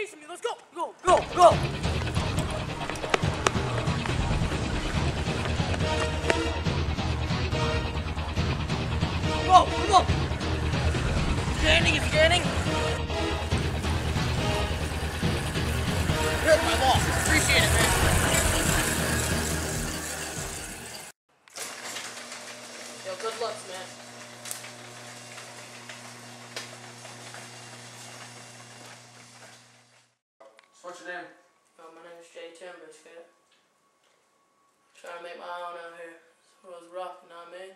chasing me. Let's go. Go, go, go. Go, come on. Scanning, scanning. Here's my ball. Appreciate it, man. Yo, good looks, man. What's your name? Oh, my name is Jay Timbers, kid. Trying to make my own out here. It was rough, you know what I mean?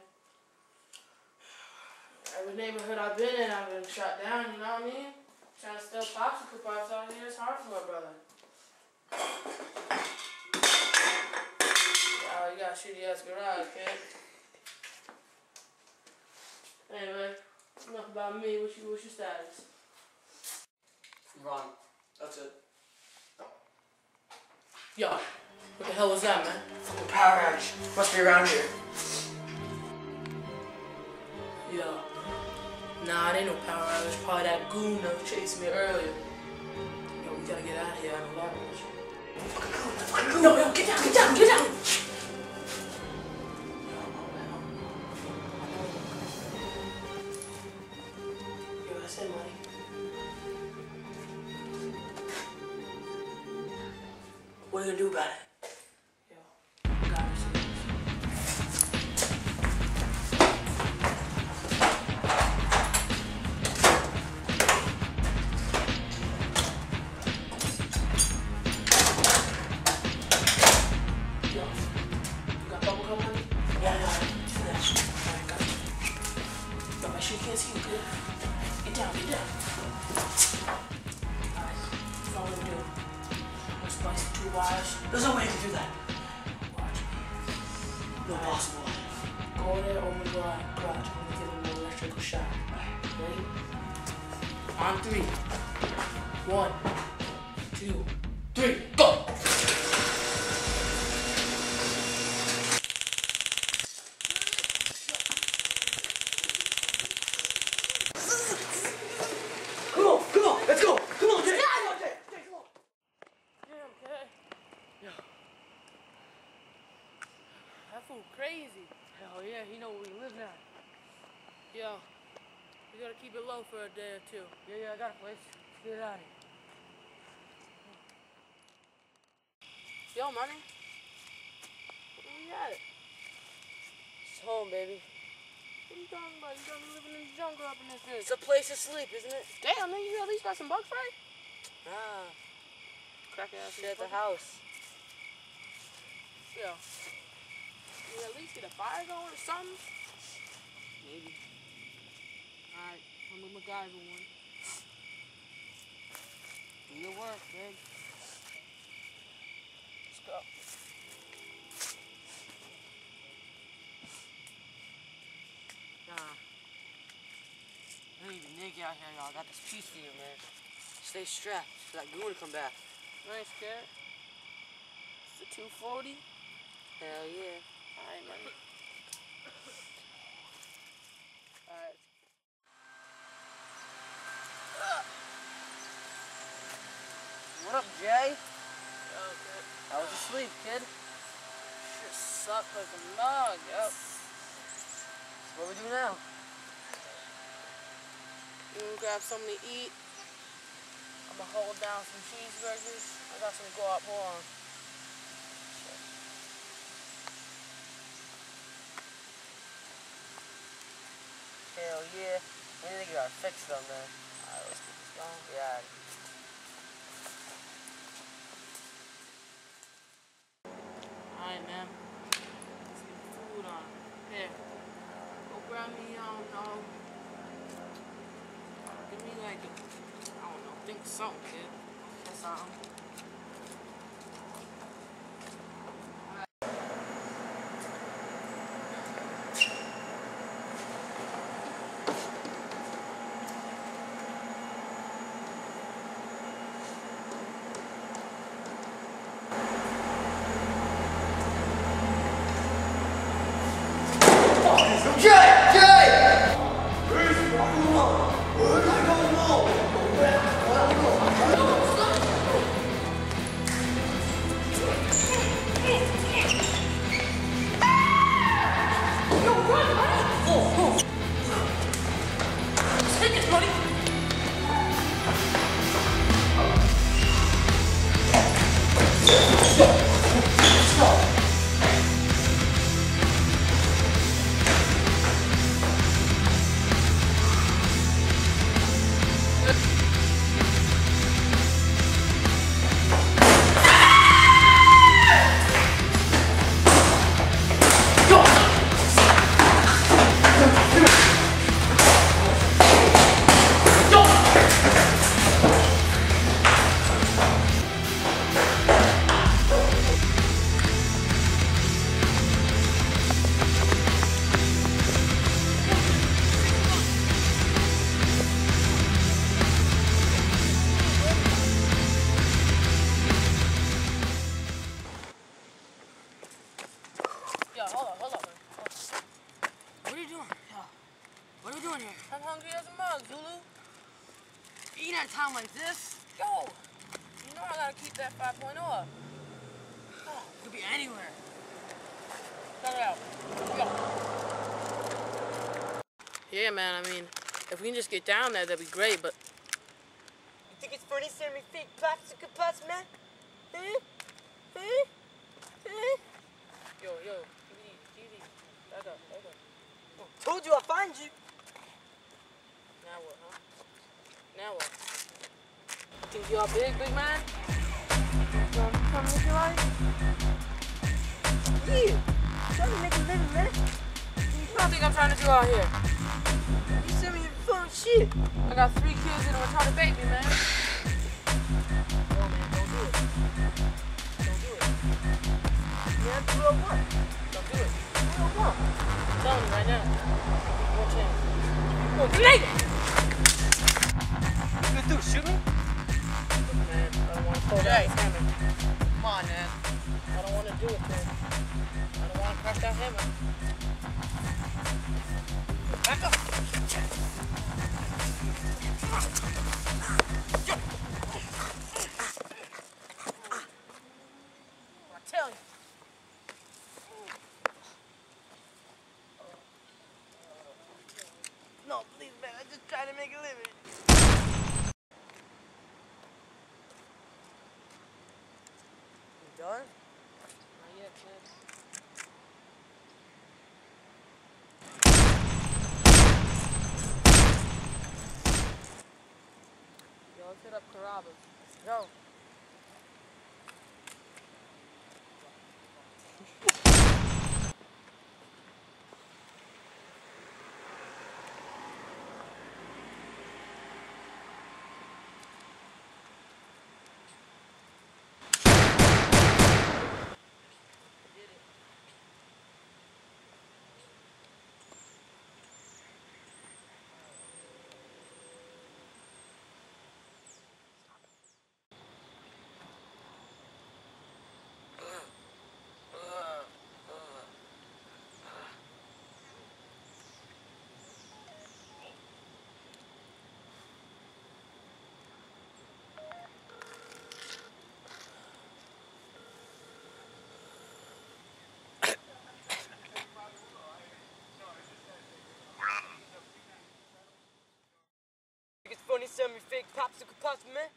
Every neighborhood I've been in, I've been shot down, you know what I mean? Trying to steal popsicle pops out here, it's hard for my brother. Oh, you got a shitty ass garage, kid. Anyway, enough about me. What's your status? Wrong. That's it. Yo, what the hell was that, man? Fucking power outage. Must be around here. Yo. Nah, it ain't no power outage. Probably that goon that was chasing me earlier. Yo, we gotta get out of here. I know that much. Fucking go. Fucking go. No, yo, get down, get down, get down! Yo, that's it, money. What are you gonna do about it? Yo, I gotta see this. Yo, you got bubble gum, honey? Yeah, do that. Alright, got you. Yo, make sure you can't see you, kid. Get down, get down. Alright, that's all I'm gonna do. I'm splicing 2 wires. There's no way you can do that. Watch me. No possible. Go there, open the garage. I'm gonna give him an electrical shock. Ready? On 3. 1, 2, 3, go! Come on, come on, let's go. Come on, Jay. Yeah, Come on, Jay. Jay, come on. Damn, kid. Yo. That fool crazy. Hell yeah, he know where we live now. Yo, we gotta keep it low for a day or two. Yeah, I got a place. Get it out of here. Yo, money. Where we at? It's home, baby. What are you talking about? You gotta be living in the jungle up in this bitch. It's a place to sleep, isn't it? Damn, nigga, you at least got some bug spray? Ah, Crack ass shit at the motherfucker. house. Yo. You at least get a fire going or something? Maybe. Alright, I'm with MacGyver one. Do your work, babe. Let's go. Nah. I ain't even naked out here, y'all. I got this piece for you, man. Stay strapped for that goon to come back. Nice, kid. It's the 240. Hell yeah. Alright, money. Alright. What up, Jay? Yo, kid. How was your sleep, kid? Shit sucked like a log, yo. So what we do now? You wanna grab something to eat? I'ma hold down some cheeseburgers. I got some go-up, hold on. Hell yeah. We need to get our fix done, man. Alright, let's get this going. Yeah. Alright, man. Let's get food on. Here. Go grab me, give me like a, I don't know, think something, kid. That's something. take this, buddy. Let's go. Yo, hold up, man. What are you doing? Yo, what are we doing here? I'm hungry as a mug, Zulu. Eating at a time like this? Yo, you know I gotta keep that 5.0 up. Oh, could be anywhere. Check it out. Yo. Yeah, man, I mean, if we can just get down there, that'd be great, but... You think it's funny sending me fake popsicle puffs, man? Huh? Huh? Huh? Yo, easy. Back up. Told you I'll find you. Now what, huh? Now what? Think you all big man? Come with your life? Yeah. Trying to make a living, man. What do you think I'm trying to do out here? You sent me your phone shit. I got 3 kids and a retarded baby, man. No, man, don't do it. Don't do it. Man, 201. Don't do it. 201. I'm telling you right now. One chance. Go, grenade! What you gonna do, shoot me? Look, man, I don't want to pull down this hammer. Come on, man. I don't want to do it, man. I don't want to crack that hammer. Back up. I tell you. No, please, man. I'm just trying to make a living. You done? Not yet, man. Yo, let's hit up Carrabba's. Go. It's funny sending me fake popsicle puffs, man.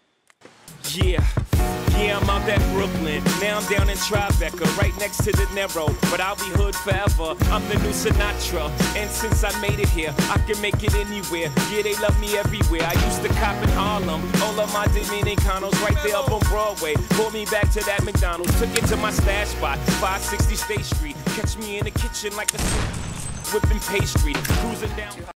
Yeah, I'm out at Brooklyn. Now I'm down in Tribeca, right next to De Niro. But I'll be hood forever. I'm the new Sinatra. And since I made it here, I can make it anywhere. Yeah, they love me everywhere. I used to cop in Harlem. All of my Dominicanos right there up on Broadway. Pulled me back to that McDonald's. Took it to my stash spot, 560 State Street. Catch me in the kitchen like a whipping pastry. Cruising down.